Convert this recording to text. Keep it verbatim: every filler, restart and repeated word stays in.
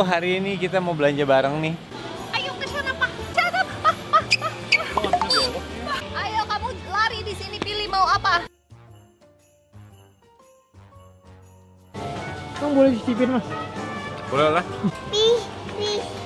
hari ini kita mau belanja bareng nih. Ayo ke sana, Pak. Jangan, Pak, Pak, Pak. Ayo kamu lari di sini, pilih mau apa? Kamu boleh cicipin, Mas? Boleh lah. Pi, pi.